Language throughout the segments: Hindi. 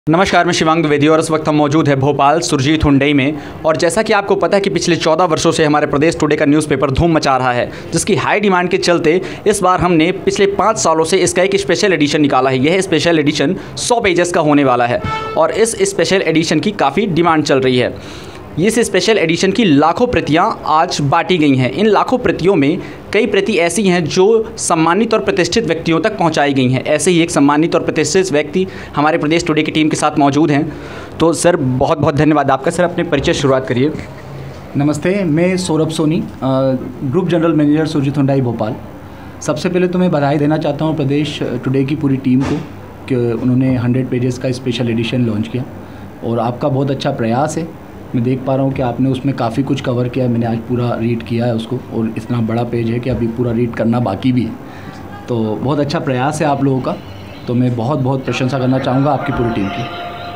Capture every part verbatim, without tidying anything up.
नमस्कार, मैं शिवांग द्विवेदी और इस वक्त हम मौजूद है भोपाल सुरजीत हुंडई में। और जैसा कि आपको पता है कि पिछले चौदह वर्षों से हमारे प्रदेश टुडे का न्यूज़पेपर धूम मचा रहा है, जिसकी हाई डिमांड के चलते इस बार हमने पिछले पाँच सालों से इसका एक स्पेशल एडिशन निकाला है। यह स्पेशल एडिशन सौ पेजेस का होने वाला है और इस स्पेशल एडिशन की काफ़ी डिमांड चल रही है। इस स्पेशल एडिशन की लाखों प्रतियां आज बांटी गई हैं। इन लाखों प्रतियों में कई प्रति ऐसी हैं जो सम्मानित और प्रतिष्ठित व्यक्तियों तक पहुंचाई गई हैं। ऐसे ही एक सम्मानित और प्रतिष्ठित व्यक्ति हमारे प्रदेश टुडे की टीम के साथ मौजूद हैं। तो सर, बहुत बहुत धन्यवाद आपका। सर, अपने परिचय शुरुआत करिए। नमस्ते, मैं Saurabh Soni, group general manager Surjit Hyundai Bhopal. सबसे पहले तो मैं बधाई देना चाहता हूँ प्रदेश टुडे की पूरी टीम को कि उन्होंने हंड्रेड पेजेस का स्पेशल एडिशन लॉन्च किया और आपका बहुत अच्छा प्रयास है। मैं देख पा रहा हूँ कि आपने उसमें काफ़ी कुछ कवर किया है। मैंने आज पूरा रीड किया है उसको और इतना बड़ा पेज है कि अभी पूरा रीड करना बाकी भी है। तो बहुत अच्छा प्रयास है आप लोगों का, तो मैं बहुत बहुत प्रशंसा करना चाहूँगा आपकी पूरी टीम की।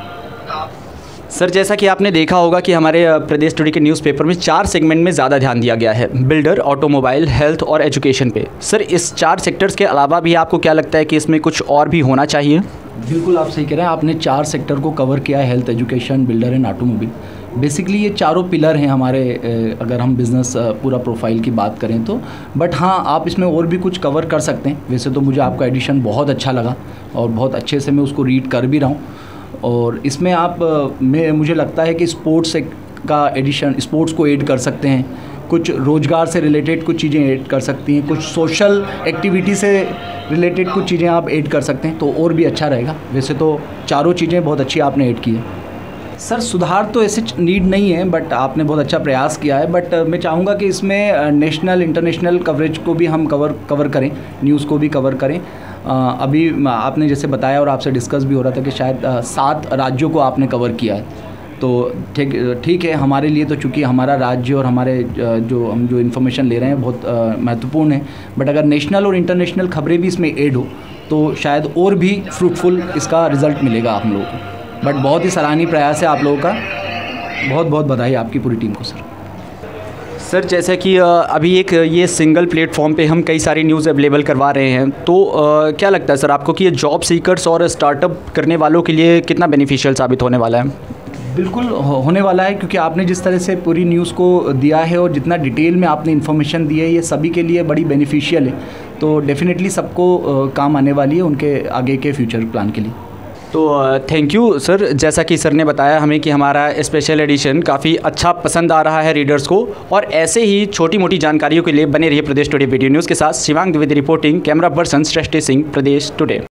सर, जैसा कि आपने देखा होगा कि हमारे प्रदेश टुडे के न्यूज़पेपर में चार सेगमेंट में ज़्यादा ध्यान दिया गया है, बिल्डर, ऑटोमोबाइल, हेल्थ और एजुकेशन पे। सर, इस चार सेक्टर्स के अलावा भी आपको क्या लगता है कि इसमें कुछ और भी होना चाहिए? बिल्कुल, आप सही कह रहे हैं। आपने चार सेक्टर को कवर किया है, health, education, builder and automobile. Basically ये चारों पिलर हैं हमारे, अगर हम बिज़नेस पूरा प्रोफाइल की बात करें तो। बट हाँ, आप इसमें और भी कुछ कवर कर सकते हैं। वैसे तो मुझे आपका एडिशन बहुत अच्छा लगा और बहुत अच्छे से मैं उसको रीड कर भी रहा हूँ। और इसमें आप मैं मुझे लगता है कि स्पोर्ट्स का एडिशन, स्पोर्ट्स को ऐड कर सकते हैं, कुछ रोज़गार से रिलेटेड कुछ चीज़ें ऐड कर सकती हैं, कुछ सोशल एक्टिविटी से रिलेटेड कुछ चीज़ें आप ऐड कर सकते हैं, तो और भी अच्छा रहेगा। वैसे तो चारों चीज़ें बहुत अच्छी आपने ऐड की है। सर, सुधार तो ऐसे नीड नहीं है, बट आपने बहुत अच्छा प्रयास किया है। बट मैं चाहूँगा कि इसमें नेशनल इंटरनेशनल कवरेज को भी हम कवर कवर करें, न्यूज़ को भी कवर करें। अभी आपने जैसे बताया और आपसे डिस्कस भी हो रहा था कि शायद सात राज्यों को आपने कवर किया है। तो ठीक ठीक है, हमारे लिए तो चूँकि हमारा राज्य और हमारे जो हम जो इन्फॉर्मेशन ले रहे हैं बहुत महत्वपूर्ण है। बट अगर नेशनल और इंटरनेशनल खबरें भी इसमें ऐड हो तो शायद और भी फ्रूटफुल इसका रिज़ल्ट मिलेगा हम लोगों को। बट बहुत ही सराहनीय प्रयास है आप लोगों का। बहुत बहुत बधाई आपकी पूरी टीम को सर। सर, जैसे कि अभी एक ये सिंगल प्लेटफॉर्म पे हम कई सारी न्यूज़ अवेलेबल करवा रहे हैं, तो आ, क्या लगता है सर आपको कि ये जॉब सीकर्स और स्टार्टअप करने वालों के लिए कितना बेनिफिशियल साबित होने वाला है? बिल्कुल होने वाला है, क्योंकि आपने जिस तरह से पूरी न्यूज़ को दिया है और जितना डिटेल में आपने इन्फॉर्मेशन दी है, ये सभी के लिए बड़ी बेनिफिशियल है। तो डेफिनेटली सबको काम आने वाली है उनके आगे के फ्यूचर प्लान के लिए। तो थैंक यू सर। जैसा कि सर ने बताया हमें कि हमारा स्पेशल एडिशन काफ़ी अच्छा पसंद आ रहा है रीडर्स को, और ऐसे ही छोटी मोटी जानकारियों के लिए बने रहिए प्रदेश टुडे वीडियो न्यूज़ के साथ। Shivang Dwivedi reporting, camera person Srishti Singh, Pradesh today.